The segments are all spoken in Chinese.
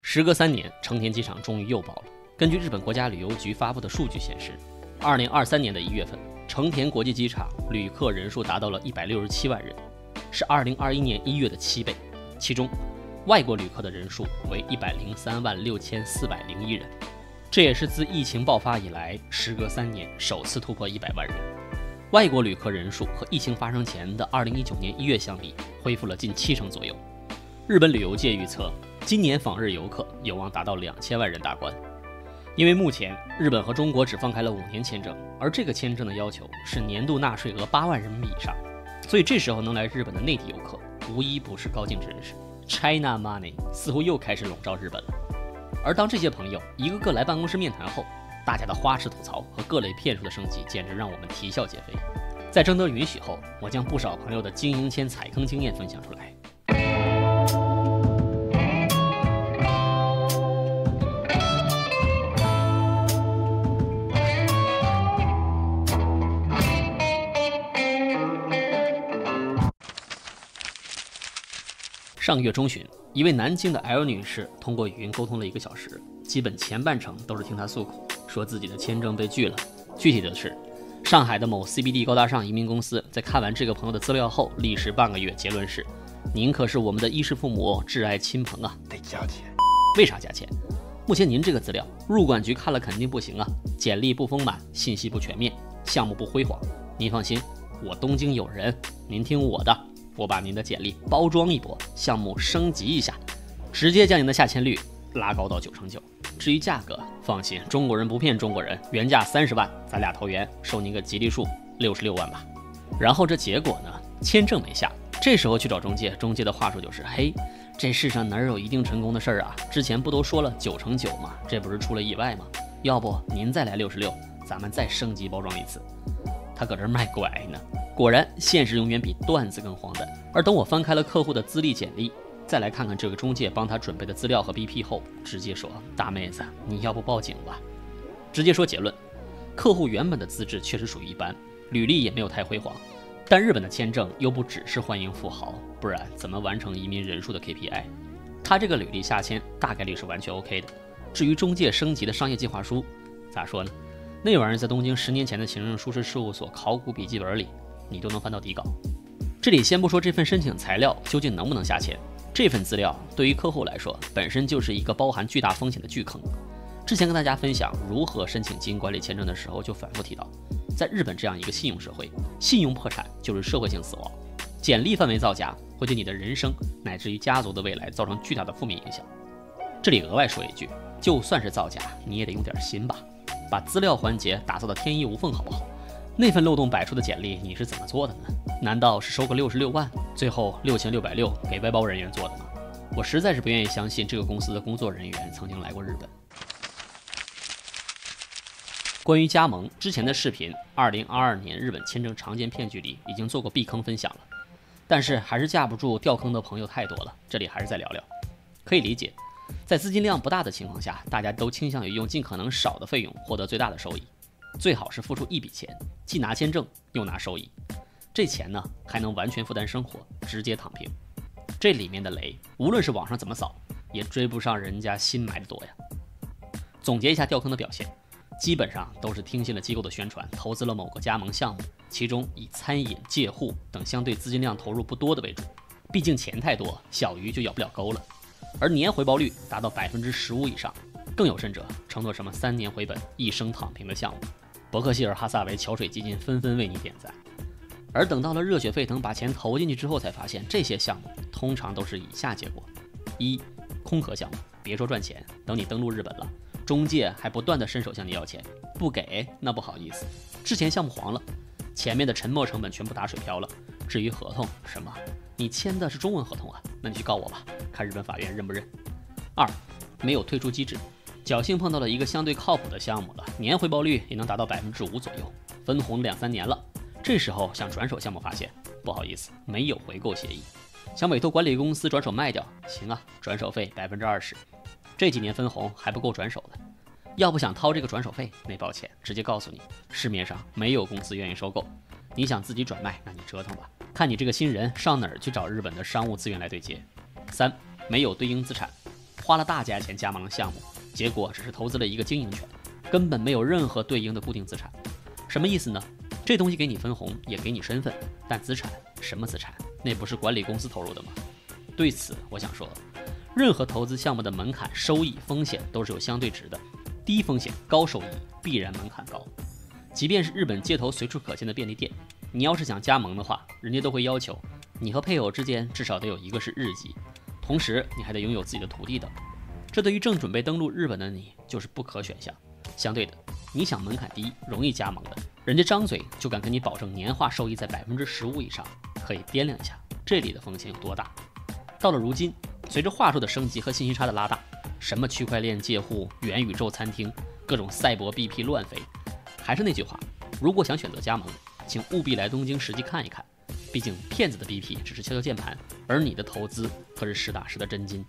时隔3年，成田机场终于又爆了。根据日本国家旅游局发布的数据显示，2023年的1月份，成田国际机场旅客人数达到了167万人，是2021年1月的7倍。其中，外国旅客的人数为103万6401人，这也是自疫情爆发以来，时隔3年首次突破100万人。外国旅客人数和疫情发生前的2019年1月相比，恢复了近70%左右。日本旅游界预测，今年访日游客有望达到2000万人大关。因为目前日本和中国只放开了5年签证，而这个签证的要求是年度纳税额8万人民币以上，所以这时候能来日本的内地游客无一不是高净值人士。China Money 似乎又开始笼罩日本了。而当这些朋友一个个来办公室面谈后，大家的花式吐槽和各类骗术的升级简直让我们啼笑皆非。在征得允许后，我将不少朋友的经营签踩坑经验分享出来。上月中旬，一位南京的 L 女士通过语音沟通了1个小时，基本前半程都是听她诉苦，说自己的签证被拒了。具体的是，上海的某 CBD 高大上移民公司在看完这个朋友的资料后，历时半个月，结论是：您可是我们的衣食父母、挚爱亲朋啊，得加钱。为啥加钱？目前您这个资料，入管局看了肯定不行啊，简历不丰满，信息不全面，项目不辉煌。您放心，我东京有人，您听我的。我把您的简历包装一波，项目升级一下，直接将您的下签率拉高到99%。至于价格，放心，中国人不骗中国人，原价30万，咱俩投缘，收您个吉利数66万吧。然后这结果呢？签证没下，这时候去找中介，中介的话术就是：嘿，这世上哪有一定成功的事儿啊？之前不都说了9成9吗？这不是出了意外吗？要不您再来66，咱们再升级包装一次。他搁这卖拐呢。果然，现实永远比段子更荒诞。而等我翻开了客户的资历简历，再来看看这个中介帮他准备的资料和 BP 后，直接说：大妹子，你要不报警吧？直接说结论，客户原本的资质确实属于一般，履历也没有太辉煌，但日本的签证又不只是欢迎富豪，不然怎么完成移民人数的 KPI？ 他这个履历下签大概率是完全 OK 的。至于中介升级的商业计划书，咋说呢？那玩意儿在东京10年前的行政书士事务所考古笔记本里，你都能翻到底稿。这里先不说这份申请材料究竟能不能下签，这份资料对于客户来说本身就是一个包含巨大风险的巨坑。之前跟大家分享如何申请经营管理签证的时候，就反复提到，在日本这样一个信用社会，信用破产就是社会性死亡，简历范围造假会对你的人生乃至于家族的未来造成巨大的负面影响。这里额外说一句，就算是造假，你也得用点心吧，把资料环节打造的天衣无缝好不好？那份漏洞百出的简历你是怎么做的呢？难道是收个66万，最后6660给外包人员做的吗？我实在是不愿意相信这个公司的工作人员曾经来过日本。关于加盟，之前的视频2022年日本签证常见骗局里已经做过避坑分享了，但是还是架不住掉坑的朋友太多了，这里还是再聊聊。可以理解，在资金量不大的情况下，大家都倾向于用尽可能少的费用获得最大的收益，最好是付出一笔钱，既拿签证又拿收益，这钱呢还能完全负担生活，直接躺平。这里面的雷，无论是网上怎么扫，也追不上人家新买的多呀。总结一下掉坑的表现，基本上都是听信了机构的宣传，投资了某个加盟项目，其中以餐饮、借户等相对资金量投入不多的为主，毕竟钱太多，小鱼就咬不了钩了。而年回报率达到15%以上，更有甚者承诺什么3年回本、一生躺平的项目，伯克希尔哈萨维桥水基金纷纷为你点赞。而等到了热血沸腾把钱投进去之后，才发现这些项目通常都是以下结果：一、空壳项目，别说赚钱，等你登陆日本了，中介还不断的伸手向你要钱，不给那不好意思，之前项目黄了，前面的沉没成本全部打水漂了。至于合同什么，你签的是中文合同啊，那你去告我吧，看日本法院认不认。二、没有退出机制，侥幸碰到了一个相对靠谱的项目了，年回报率也能达到5%左右，分红2-3年了，这时候想转手项目发现，不好意思，没有回购协议，想委托管理公司转手卖掉，行啊，转手费20%，这几年分红还不够转手的。要不想掏这个转手费，那抱歉，直接告诉你，市面上没有公司愿意收购，你想自己转卖，那你折腾吧，看你这个新人上哪儿去找日本的商务资源来对接。3、没有对应资产， 花了大价钱加盟了项目，结果只是投资了一个经营权，根本没有任何对应的固定资产。什么意思呢？这东西给你分红，也给你身份，但资产，什么资产？那不是管理公司投入的吗？对此，我想说，任何投资项目的门槛、收益、风险都是有相对值的，低风险高收益必然门槛高。即便是日本街头随处可见的便利店，你要是想加盟的话，人家都会要求你和配偶之间至少得有一个是日籍，同时你还得拥有自己的土地等。这对于正准备登陆日本的你就是不可选项。相对的，你想门槛低、容易加盟的，人家张嘴就敢跟你保证年化收益在15%以上，可以掂量一下这里的风险有多大。到了如今，随着话术的升级和信息差的拉大，什么区块链借户、元宇宙餐厅、各种赛博 BP 乱飞，还是那句话，如果想选择加盟，请务必来东京实际看一看，毕竟骗子的 BP 只是敲敲键盘，而你的投资可是实打实的真金。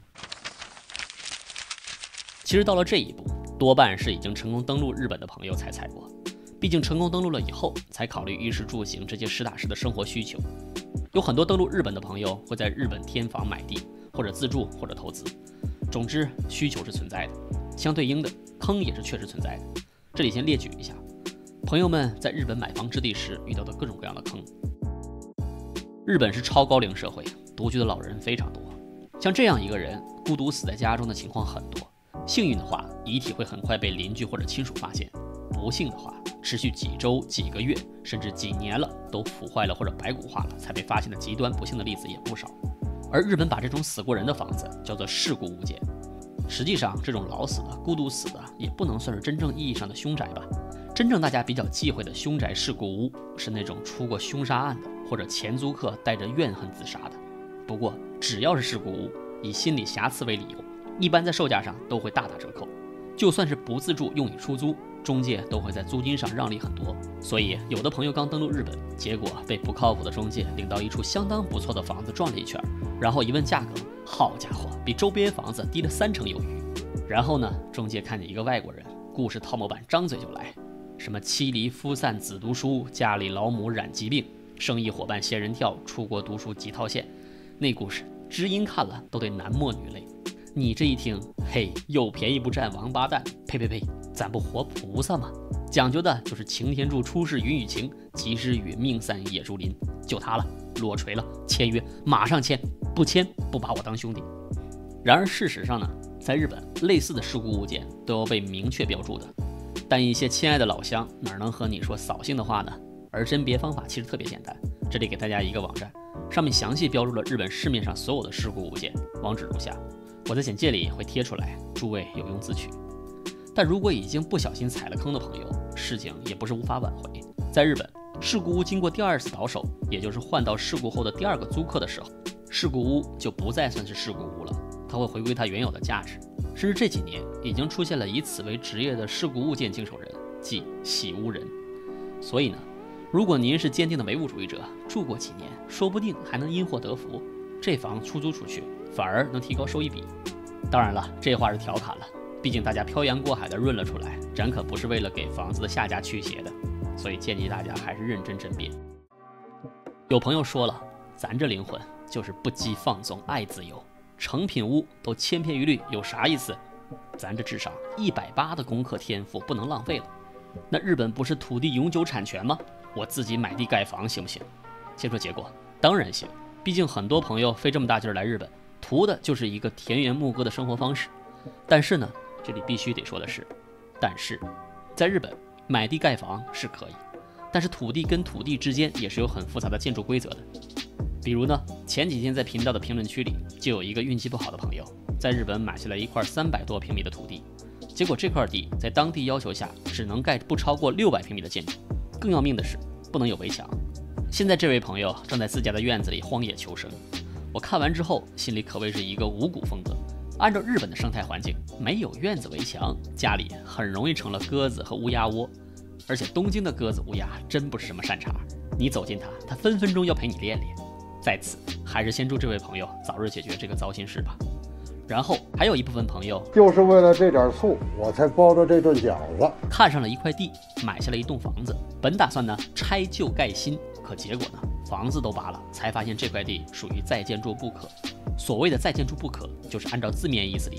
其实到了这一步，多半是已经成功登陆日本的朋友才踩过，毕竟成功登陆了以后，才考虑衣食住行这些实打实的生活需求。有很多登陆日本的朋友会在日本添房买地，或者自住或者投资，总之需求是存在的，相对应的坑也是确实存在的。这里先列举一下朋友们在日本买房置地时遇到的各种各样的坑。日本是超高龄社会，独居的老人非常多，像这样一个人孤独死在家中的情况很多，幸运的话遗体会很快被邻居或者亲属发现，不幸的话持续几周几个月甚至几年了都腐坏了或者白骨化了才被发现的极端不幸的例子也不少。而日本把这种死过人的房子叫做事故物件，实际上这种老死的孤独死的也不能算是真正意义上的凶宅吧。真正大家比较忌讳的凶宅事故屋是那种出过凶杀案的，或者前租客带着怨恨自杀的。不过只要是事故屋，以心理瑕疵为理由，一般在售价上都会大打折扣，就算是不自住用以出租，中介都会在租金上让利很多。所以有的朋友刚登陆日本，结果被不靠谱的中介领到一处相当不错的房子转了一圈，然后一问价格，好家伙，比周边房子低了30%有余。然后呢，中介看见一个外国人，故事套模板张嘴就来，什么妻离夫散子读书，家里老母染疾病，生意伙伴仙人跳，出国读书急套现，那故事知音看了都得男默女泪。你这一听，嘿，又便宜不占王八蛋，呸呸呸，咱不活菩萨吗？讲究的就是擎天柱出世云雨情，及时雨命散野猪林，就他了，落锤了，签约马上签，不签不把我当兄弟。然而事实上呢，在日本类似的事故物件都要被明确标注的，但一些亲爱的老乡哪能和你说扫兴的话呢？而甄别方法其实特别简单，这里给大家一个网站，上面详细标注了日本市面上所有的事故物件，网址如下，我在简介里会贴出来，诸位有用自取。但如果已经不小心踩了坑的朋友，事情也不是无法挽回。在日本，事故屋经过第2次倒手，也就是换到事故后的第2个租客的时候，事故屋就不再算是事故屋了，它会回归它原有的价值。甚至这几年已经出现了以此为职业的事故物件经手人，即洗屋人。所以呢，如果您是坚定的唯物主义者，住过几年，说不定还能因祸得福，这房出租出去反而能提高收益比。当然了，这话是调侃了，毕竟大家漂洋过海的润了出来，咱可不是为了给房子的下家驱邪的，所以建议大家还是认真甄别。有朋友说了，咱这灵魂就是不羁放纵爱自由，成品屋都千篇一律，有啥意思？咱这至少180的功课天赋不能浪费了。那日本不是土地永久产权吗？我自己买地盖房行不行？先说结果，当然行，毕竟很多朋友费这么大劲儿来日本，图的就是一个田园牧歌的生活方式。但是呢，这里必须得说的是，但是在日本买地盖房是可以，但是土地跟土地之间也是有很复杂的建筑规则的。比如呢，前几天在频道的评论区里就有一个运气不好的朋友，在日本买下来一块300多平米的土地，结果这块地在当地要求下只能盖不超过600平米的建筑，更要命的是不能有围墙。现在这位朋友正在自家的院子里荒野求生，我看完之后心里可谓是一个五谷丰登。按照日本的生态环境，没有院子围墙，家里很容易成了鸽子和乌鸦窝。而且东京的鸽子乌鸦真不是什么善茬，你走近它分分钟要陪你练练。在此还是先祝这位朋友早日解决这个糟心事吧。然后还有一部分朋友就是为了这点醋，我才包的这顿饺子。 看上了一块地，买下了一栋房子，本打算呢拆旧盖新，可结果呢房子都扒了，才发现这块地属于再建筑不可。所谓的再建筑不可，就是按照字面意思理解，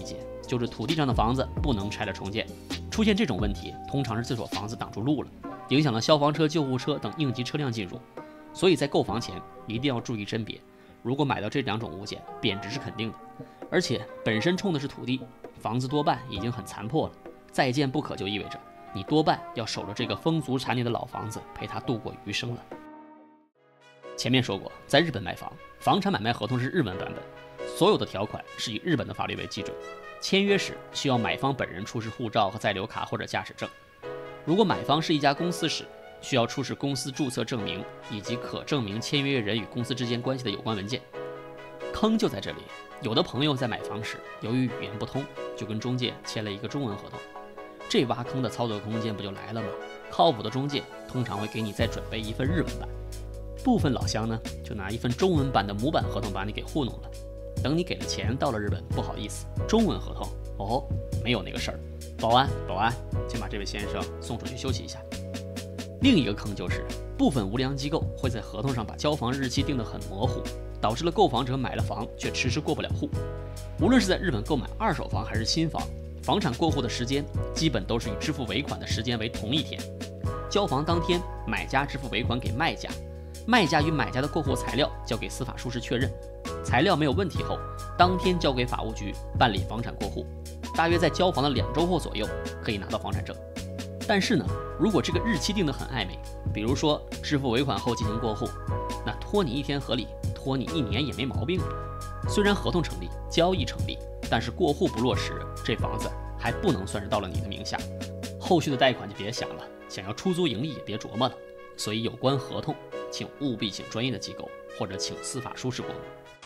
就是土地上的房子不能拆了重建。出现这种问题，通常是这所房子挡住路了，影响了消防车、救护车等应急车辆进入。所以在购房前一定要注意甄别，如果买到这2种物件，贬值是肯定的，而且本身冲的是土地，房子多半已经很残破了，再建不可就意味着你多半要守着这个风烛残年的老房子，陪它度过余生了。前面说过，在日本买房，房产买卖合同是日文版本，所有的条款是以日本的法律为基准，签约时需要买方本人出示护照和在留卡或者驾驶证。如果买方是一家公司时，需要出示公司注册证明以及可证明签约人与公司之间关系的有关文件。坑就在这里，有的朋友在买房时，由于语言不通，就跟中介签了一个中文合同，这挖坑的操作空间不就来了吗？靠谱的中介通常会给你再准备一份日文版，部分老乡呢就拿一份中文版的模板合同把你给糊弄了。等你给了钱到了日本，不好意思，中文合同哦，没有那个事儿。保安，请把这位先生送出去休息一下。另一个坑就是，部分无良机构会在合同上把交房日期定得很模糊，导致了购房者买了房却迟迟过不了户。无论是在日本购买二手房还是新房，房产过户的时间基本都是与支付尾款的时间为同一天。交房当天，买家支付尾款给卖家，卖家与买家的过户材料交给司法书士确认，材料没有问题后，当天交给法务局办理房产过户，大约在交房的2周后左右可以拿到房产证。但是呢，如果这个日期定得很暧昧，比如说支付尾款后进行过户，那拖你1天合理，拖你1年也没毛病。虽然合同成立，交易成立，但是过户不落实，这房子还不能算是到了你的名下，后续的贷款就别想了，想要出租盈利也别琢磨了。所以有关合同，请务必请专业的机构或者请司法书士过目。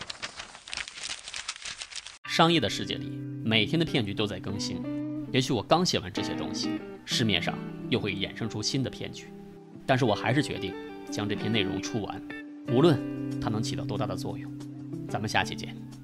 商业的世界里，每天的骗局都在更新，也许我刚写完这些东西，市面上又会衍生出新的骗局，但是我还是决定将这篇内容出完，无论它能起到多大的作用。咱们下期见。